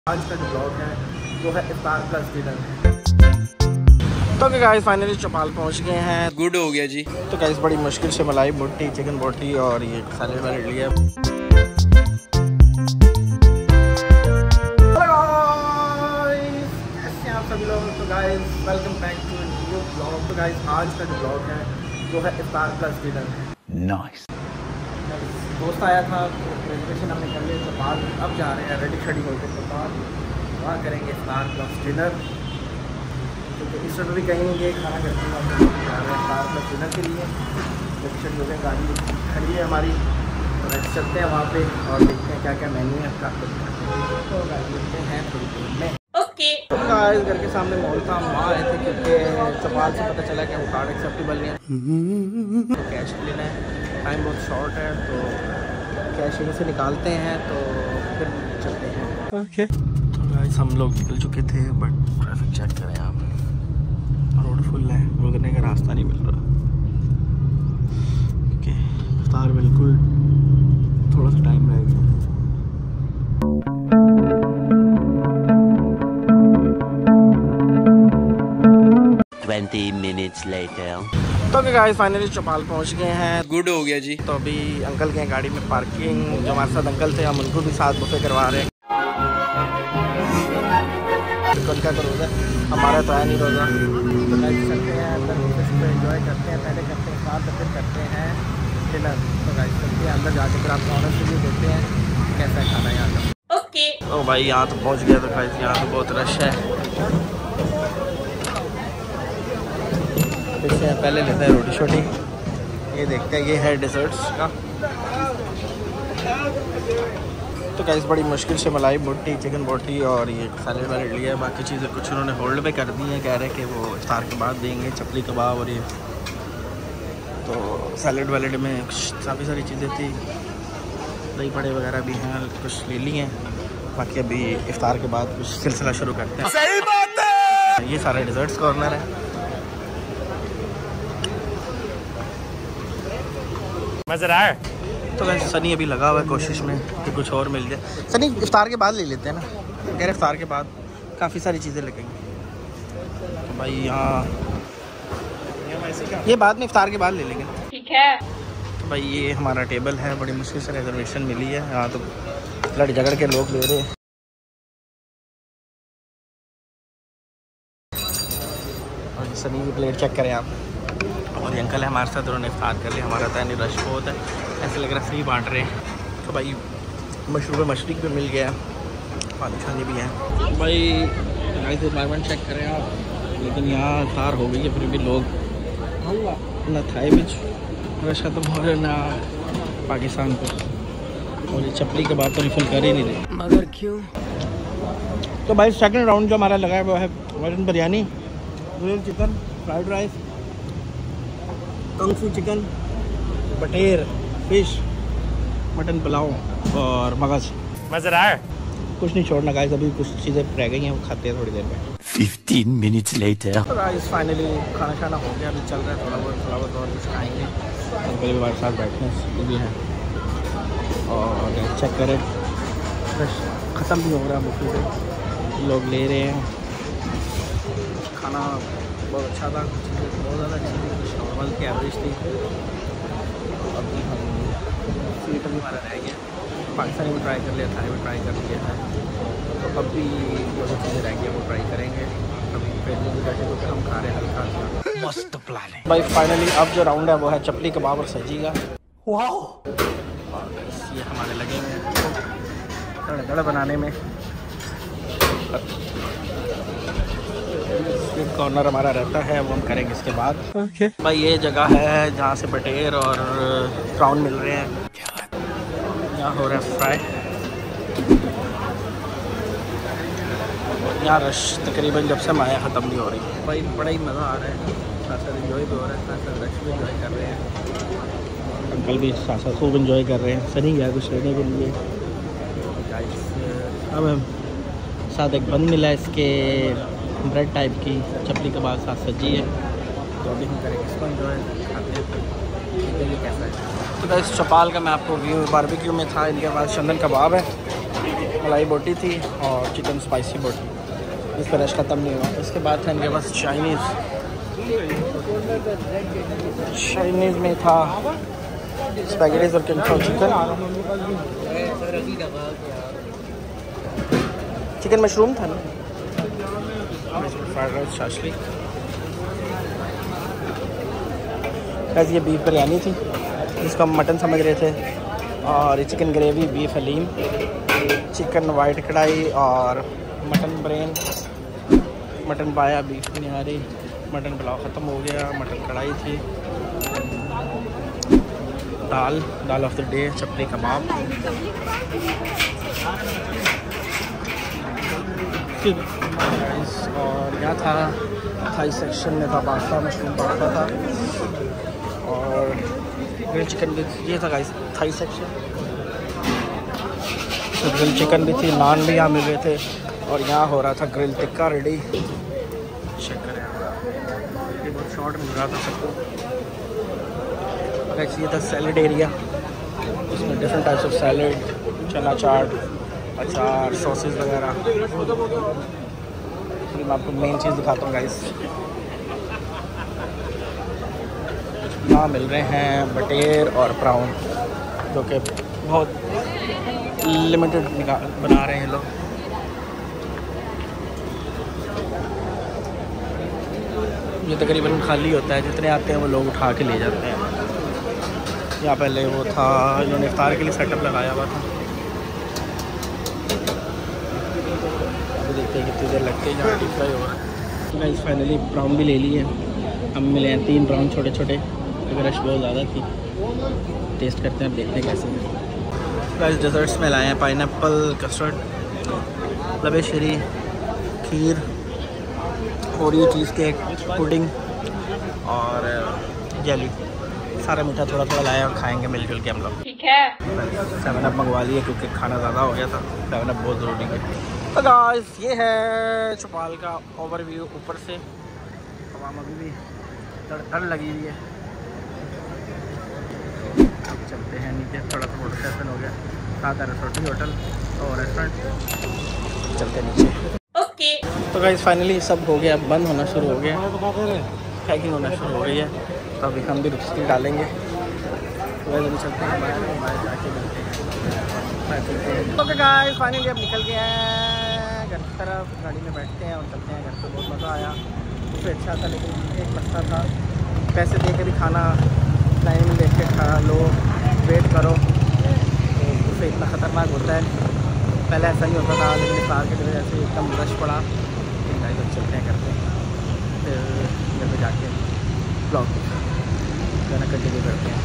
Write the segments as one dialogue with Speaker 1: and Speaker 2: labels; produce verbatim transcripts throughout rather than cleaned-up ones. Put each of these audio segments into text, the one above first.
Speaker 1: आज का जो ब्लॉग है वो है इफ्तार प्लस डिनर। तो गाइस फाइनली चौपाल पहुंच गए हैं।
Speaker 2: गुड हो गया जी।
Speaker 1: तो गाइस बड़ी मुश्किल से मलाई बोटी, चिकन बोटी और ये सैलेड वैलेड लिया। हेलो गाइस, कैसे हैं आप सभी लोग। तो guys welcome back to new blog. तो गाइस आज का जो ब्लॉग है वो है इफ्तार प्लस डिनर।
Speaker 2: नाइस।
Speaker 1: दोस्त आया था, रेजर्वेशन हमने कर लिया चौपाल। अब जा रहे हैं रेडी शेडी होकर चौपाल, वहाँ करेंगे इफ्तार प्लस डिनर। तो इस वक्त भी कहीं नहीं गए, खाना करके जा रहे हैं इफ्तार प्लस डिनर के लिए। रेडी हो गए, गाड़ी खड़ी है हमारी, तो चलते हैं वहाँ पे और देखते हैं क्या क्या मेन्यू है इफ्तार प्लस। तो गाड़ी देखते हैं थोड़ी देर में। ओके तो गाइस घर के सामने मॉल था, हम वहाँ आए थे क्योंकि चौपाल से पता चला कि वो कार्ड एक्सेप्टेबल नहीं है, तो कैश लेना है। टाइम बहुत शॉर्ट है तो कैश यहीं से निकालते हैं, तो फिर चलते हैं। Okay okay. तो गाइस हम लोग निकल चुके थे, बट ट्रैफिक चेक करें आप, रोड फुल है, रुकने का रास्ता नहीं मिल रहा क्योंकि इफ्तार बिल्कुल थोड़ा सा टाइम रह गया।
Speaker 3: twenty minutes later.
Speaker 1: तो गाइस फाइनली चौपाल पहुंच गए हैं।
Speaker 2: गुड हो गया जी।
Speaker 1: तो अभी अंकल के गाड़ी में पार्किंग, जो हमारे साथ अंकल थे हम उनको भी साथ बुफे करवा रहे हैं। उनका तो रोज़ा, हमारा तो है नहीं रोज़ा। तो गाइस चलते हैं अंदर, बुफे एंजॉय करते हैं, पहले करते हैं साथ, तो फिर करते हैं डिनर। तो गाइस चलते हैं अंदर, जाके फिर आपको ऑनर रिव्यू देते हैं कैसा खाना है यहाँ का। ओके तो भाई यहाँ तो पहुँच गया। तो गाइस यहाँ तो बहुत रश है। इससे पहले लेते हैं रोटी शोटी, ये देखते हैं, ये है डिज़र्ट्स का। तो गाइस बड़ी मुश्किल से मलाई बोटी, चिकन बोटी और ये सैलेड वैलेड लिया है। बाकी चीज़ें कुछ उन्होंने होल्ड पे कर दी हैं, कह रहे हैं कि वो इफ्तार के बाद देंगे, चपली कबाब और ये। तो सैलेड वैलेड में काफ़ी सारी चीज़ें थी, दही बड़े वगैरह भी हैं, कुछ ले लिए हैं। बाकी अभी इफ्तार के बाद कुछ सिलसिला शुरू करते हैं।
Speaker 2: सही बात है।
Speaker 1: ये सारा डिज़र्ट्स कॉर्नर है।
Speaker 2: मज़ा आया।
Speaker 1: तो वैसे सनी अभी लगा हुआ है कोशिश में कि कुछ और मिल जाए। सनी इफ्तार के बाद ले लेते हैं ना, कह रहे इफ्तार के बाद काफ़ी सारी चीज़ें लगेंगी। तो भाई यहाँ ये बाद में इफ्तार के बाद ले लेंगे, ठीक है। तो भाई ये हमारा टेबल है, बड़ी मुश्किल से रिजर्वेशन मिली है। यहाँ तो लड़ झगड़ के लोग ले रहे हैं। और सनी की प्लेट चेक करें आप। और ये अंकल है हमारे साथ, उन्होंने इफ्तार कर लिया। हमारा था नहीं, रश बहुत है, ऐसे लग रहा है फ्री बांट रहे हैं। तो भाई मशरूब मशरक भी मिल गया, पानी शानी भी है। भाई नाइस एनवायरनमेंट चेक करें आप, लेकिन यहाँ इफ्तार हो गई है फिर भी लोग ना थाई बिच रश खत्म हो रहा है ना पाकिस्तान को। और ये चपली के बाद तो रिफिल कर ही नहीं रहे, मगर क्यों। तो भाई सेकंड राउंड जो हमारा लगा है वो है mutton biryani, grilled chicken, fried rice, kung fu chicken, बटेर फिश, मटन पुलाव और मगज।
Speaker 2: मज़ा आया।
Speaker 1: कुछ नहीं छोड़ना गाइस, अभी कुछ चीज़ें रह गई हैं, वो खाते हैं थोड़ी देर में।
Speaker 3: Fifteen minutes later.
Speaker 1: तो गाइस फाइनली खाना खाना हो गया, अभी चल रहा है थोड़ा बहुत थोड़ा बहुत और कुछ खाएंगे। अंकल भी हमारे साथ बैठे हैं, भी हैं। और चेक करें बस ख़त्म भी हो रहा है, बुफे पे लोग ले रहे हैं। खाना बहुत अच्छा था, चीज़ें बहुत ज़्यादा अच्छी थी, कुछ नॉर्मल की एवरेज थी। अभी हम स्वीट भी हमारा रह गया, पाकिस्तानी भी ट्राई कर लिया, थाई भी ट्राई कर लिया है। तो अब भी जो जो चीज़ें रह गई हैं वो ट्राई करेंगे। अभी पेट में भी बैठे तो हम खा रहे हैं हल्का हल्का।
Speaker 2: मस्त प्लान है
Speaker 1: भाई फाइनली अब जो राउंड है वो है चपली कबाब और सजी का।
Speaker 2: वाओ।
Speaker 1: और ये हमारे लगे हुए हैं दड़ दड़ बनाने में। स्वीट कॉर्नर हमारा रहता है, वो हम करेंगे इसके बाद। Okay okay. भाई ये जगह है जहाँ से बटेर और प्राउन मिल रहे हैं। यहाँ हो रहा है फ्राई। यहाँ रश तकरीबन जब से हम आए ख़त्म नहीं हो रही। भाई बड़ा ही मज़ा आ रहा है, साथ साथ इन्जॉय भी हो रहा है, साथ साथ रश भी इन्जॉय कर रहे हैं। अंकल भी साथ साथ खूब इन्जॉय कर रहे हैं। सनी गया कुछ लेने के लिए। अब हम साथ एक बन मिला इसके ब्रेड टाइप की, चपली कबाब साथ सजी है। तो अभी हम करेंगे इसको इन्जॉय, खाते हैं कैसा है। तो इस चौपाल का मैं आपको व्यू बारबेक्यू में था, इनके पास चंदन कबाब है, मलाई बोटी थी और चिकन स्पाइसी बोटी, इस पर रश ख़त्म नहीं हुआ। इसके बाद था इनके पास चाइनीज़। चाइनीज़ में था स्पैगेटीज और किंग चिकन, चिकन मशरूम था ना, फ्राइड राइस, शाशलिक। ये बीफ बिरयानी थी जिसको हम मटन समझ रहे थे, और ये chicken gravy, beef haleem, chicken white karahi और mutton brain, mutton paya, beef nihari, mutton pulao ख़त्म हो गया, मटन कढ़ाई थी, dal dal of the day, chapli kabab, और यहाँ था थाई सेक्शन में था पास्ता, मशरूम पास्ता था, और ग्रिल चिकन भी। ये था गाइस थाई सेक्शन, तो ग्रिल चिकन भी थी, नान भी यहाँ मिल रहे थे, और यहाँ हो रहा था ग्रिल टिक्का रेडी। चेक करें, ये बहुत शॉर्ट मिल रहा था सबको। ये था सैलड एरिया, उसमें different types of salad, chana chaat, अचार, सॉसेस वगैरह। मैं आपको मेन चीज़ दिखाता हूँ गाइस। यहाँ मिल रहे हैं बटेर और प्राउन, जो कि बहुत लिमिटेड बना रहे हैं लोग। ये तकरीबन खाली होता है, जितने आते हैं वो लोग उठा के ले जाते हैं। यहाँ पहले वो था, इन्होंने इफ्तार के लिए सेटअप लगाया हुआ था। अभी देखते हैं कितनी देर लगती है, यहाँ डीप फ्राई होगा। गाइस फाइनली प्राउन भी ले लिए, हम मिले हैं तीन प्राउन छोटे छोटे, क्योंकि रश बहुत ज़्यादा थी। टेस्ट करते हैं, देखते हैं कैसे। गाइस डेजर्ट्स में लाए हैं पाइनएप्पल कस्टर्ड, लबे शरी, kheer, Oreo cheesecake, pudding और जेली। सारा मीठा थोड़ा थोड़ा लाया और खाएंगे मिलजुल के हम लोग, ठीक है। सेवन अप मंगवा लिए क्योंकि खाना ज़्यादा हो गया था, सेवन अप बहुत ज़रूरी है। तो गाइस ये है चौपाल का ओवरव्यू ऊपर से। तमाम अभी भी ठंड लगी हुई है। अब चलते हैं नीचे, थोड़ा सा होटल सेशन हो गया, साथ है रिसोर्टी होटल और रेस्टोरेंट। चलते हैं नीचे, ओके। तो गाइस फाइनली सब हो गया, बंद होना शुरू हो गया, पैकिंग होना शुरू हो गई है। तो अभी हम भी रुखसती डालेंगे, तो वैसे भी चलते हैं बाहर, बाहर जाके मिलते हैं। ओके गाइस फाइनली अब निकल गए हैं घर की तरफ, गाड़ी में बैठते हैं और चलते हैं घर पे। बहुत मज़ा आया, उससे अच्छा था, लेकिन एक मसला था, पैसे दे के भी खाना लाइन में देख के खा लो, वेट करो, तो उससे इतना ख़तरनाक होता है। पहले ऐसा ही होता था, लेकिन कार की वजह से एकदम रश पड़ा। लेकिन गाइस अब चलते हैं घर पे, फिर घर पे जाके ब्लॉग जाना कंटिन्यू करते हैं।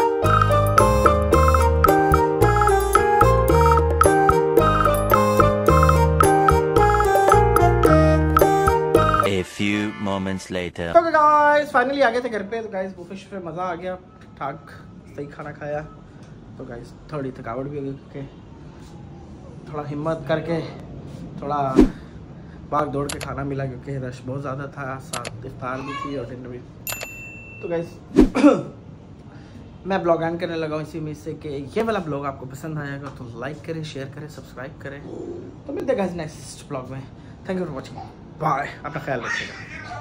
Speaker 3: A few moments later.
Speaker 1: तो गाइस फाइनली आ गए थे घर पे। तो गाइस बुफे शुफे मज़ा आ गया, ठीक ठाक सही खाना खाया। तो गाइस थोड़ी थकावट भी हो गई, क्योंकि थोड़ा हिम्मत करके थोड़ा भाग दौड़ के खाना मिला, क्योंकि रश बहुत ज़्यादा था, साथ इफ्तार भी थी और डिनर भी। तो गाइस मैं ब्लॉग एंड करने लगा हूँ इसी उम्मीद से कि ये वाला ब्लॉग आपको पसंद आएगा, तो लाइक करें, शेयर करें, सब्सक्राइब करें। तो मिलते हैं गाइस नेक्स्ट ब्लॉग में। Thank you for watching, bye, अपना ख्याल रखिएगा।